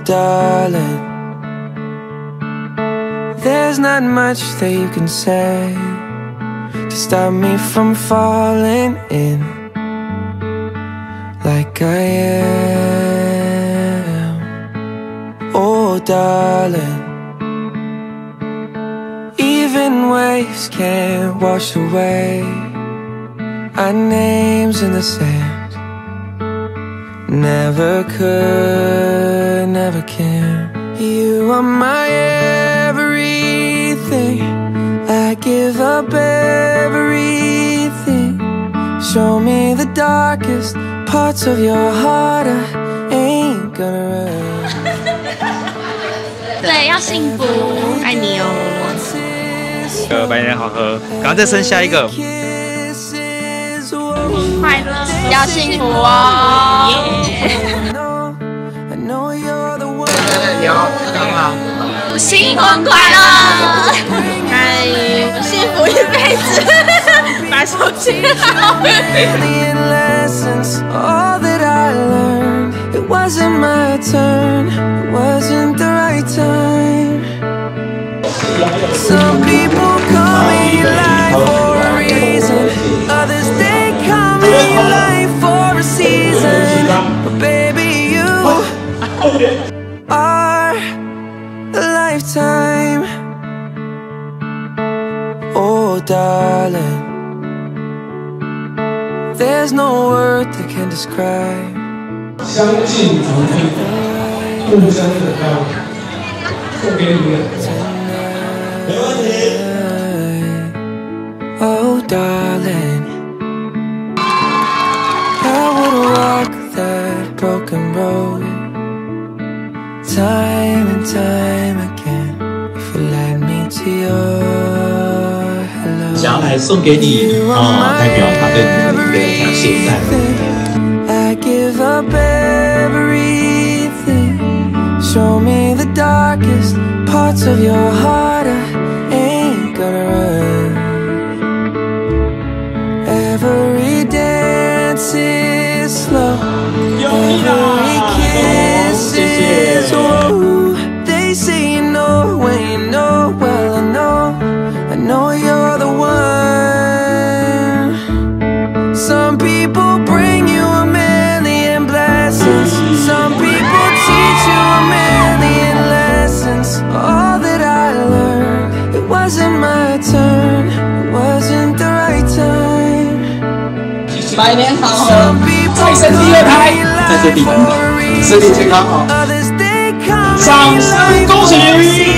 darling, there's not much that you can say to stop me from falling in like I am. Oh darling, even waves can't wash away our names in the sand. Never could, never can. You are my everything. I give up everything. Show me the darkest parts of your heart. I ain't gonna run. 对，要幸福，爱你哦。 白莲好喝，赶快再生下一个。 快乐，要幸福哦！ 你好，干嘛？ 新婚快乐！哎，幸福一辈子，白手起好。 It wasn't my turn, it wasn't the right time. Some people call me life for a reason, others they call me life for a season. But baby, you are a lifetime. Oh darling, there's no word that can describe. 相敬如宾，互相的爱，送给你们。没问题。 Oh darling, I would walk that broken road time and time again if you led me to your hello. 想要来送给你代表他对你的感谢在。 I give up everything. Show me the darkest parts of your heart. I ain't gonna run. Every dance is slow. Every kiss is whoa. They say you know when you know. Well, I know you're the one. Some people bring you a million blessings. Some people teach you a million lessons. All that I learned, it wasn't my turn, it wasn't the right time. 百年好合，再生第二胎，在这里身体健康哦，掌声恭喜！